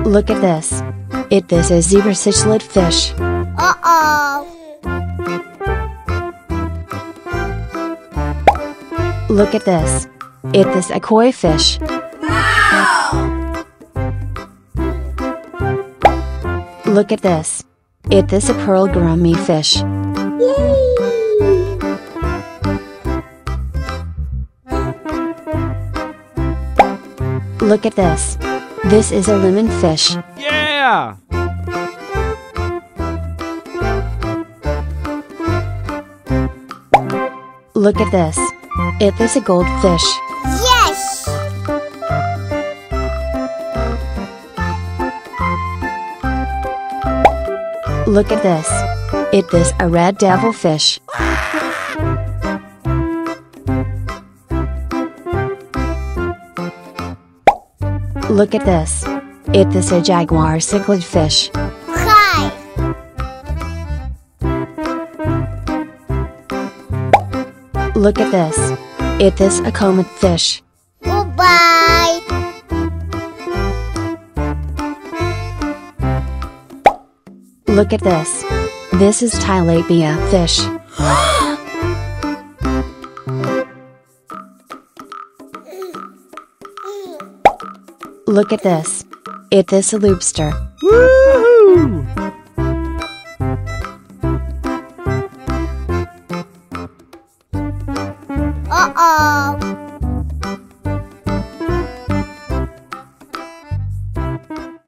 Look at this. This is zebra cichlid fish. Uh-oh. Look at this. This a koi fish. Wow. Look at this. This a pearl gourami fish. Yay. Look at this. This is a lemon fish. Yeah! Look at this. This a goldfish. Yes. Look at this. This a red devilfish. Look at this. This a jaguar cichlid fish. Hi. Look at this. This a comet fish. Goodbye. Look at this. This is tilapia fish. Look at this. This a lobster. Woohoo!